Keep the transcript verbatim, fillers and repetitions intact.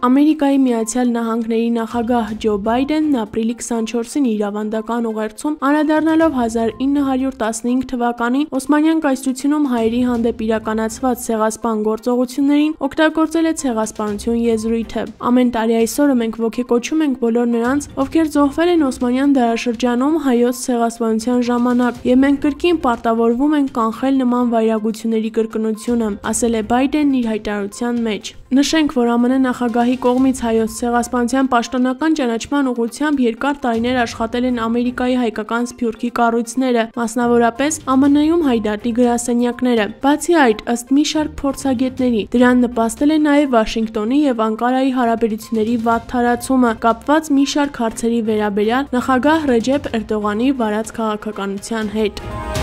Ամերիկայի Միացյալ Նահանգների նախագահ Ջո Բայդենն ապրիլի քսանչորսին իր ավանդական ուղերձում անդրադառնալով հազար ինը հարյուր տասնհինգ թվականի Օսմանյան կայսրությունում հայերի հանդեպ իրականացված ցեղասպան գործողություններին օգտագործել է ցեղասպանություն եզրույթը։ Ամեն տարի այսօրը մենք ոգեկոչում ենք բոլոր նրանց, ովքեր զոհվել են Օսմանյան դարաշրջանում հայոց ցեղասպանության ժամանակ, եւ մենք կրկին պարտավորվում ենք կանխել նման վայրագությունների կրկնությունը, ասել է Բայդենն իր հայտարարության մեջ։ Նշենք, որ ԱՄՆ նախագահի կողմից հայոց ցեղասպանության պաշտոնական ճանաչման ուղղությամբ երկար տարիներ աշխատել են Ամերիկայի հայկական սփյուռքի կառույցները, մասնավորապես ԱՄՆ-ում Հայդատի գրասենյակները։ Բացի այդ, ըստ մի շարք փորձագետների, դրան նպաստել է նաև Վաշինգտոնի եւ Անկարայի հարաբերությունների վատ թարացումը, կապված մի շարք հարցերի վերաբերյալ նախագահ Ռեջեփ Էրդողանի վարած քաղաքականության հետ։